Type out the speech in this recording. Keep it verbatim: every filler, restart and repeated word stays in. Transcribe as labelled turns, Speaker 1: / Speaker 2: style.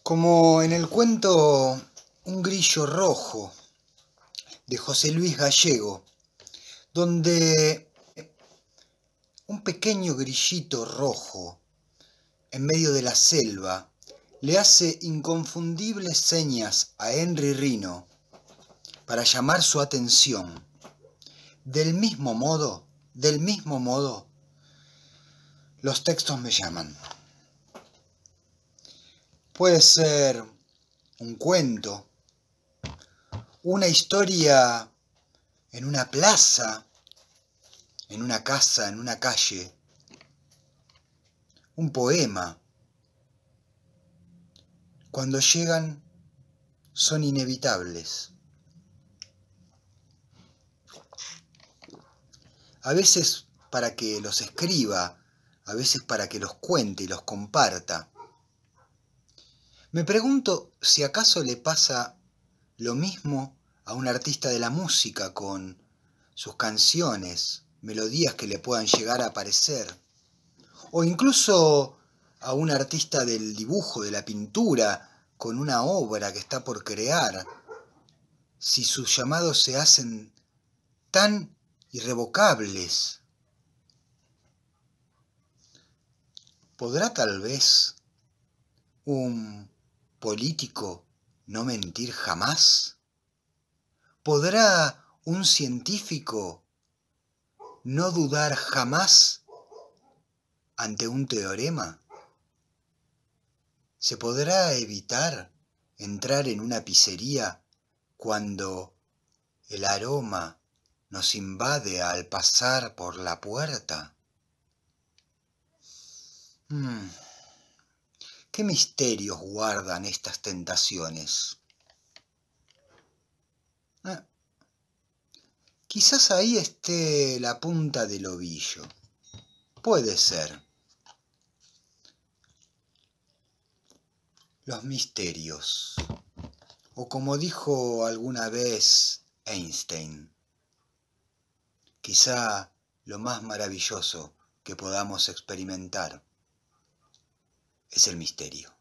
Speaker 1: Como en el cuento Un grillo rojo de José Luis Gallego, donde un pequeño grillito rojo en medio de la selva le hace inconfundibles señas a Henry Rino para llamar su atención. Del mismo modo, del mismo modo, los textos me llaman. Puede ser un cuento, una historia en una plaza, en una casa, en una calle, un poema. Cuando llegan, son inevitables. A veces para que los escriba, a veces para que los cuente y los comparta. Me pregunto si acaso le pasa lo mismo a un artista de la música con sus canciones, melodías que le puedan llegar a parecer, o incluso a un artista del dibujo, de la pintura, con una obra que está por crear, si sus llamados se hacen tan irrevocables. ¿Podrá tal vez un político no mentir jamás? ¿Podrá un científico no dudar jamás ante un teorema? ¿Se podrá evitar entrar en una pizzería cuando el aroma nos invade al pasar por la puerta? Hmm. ¿Qué misterios guardan estas tentaciones? Eh, quizás ahí esté la punta del ovillo. Puede ser. Los misterios. O como dijo alguna vez Einstein, quizá lo más maravilloso que podamos experimentar es el misterio.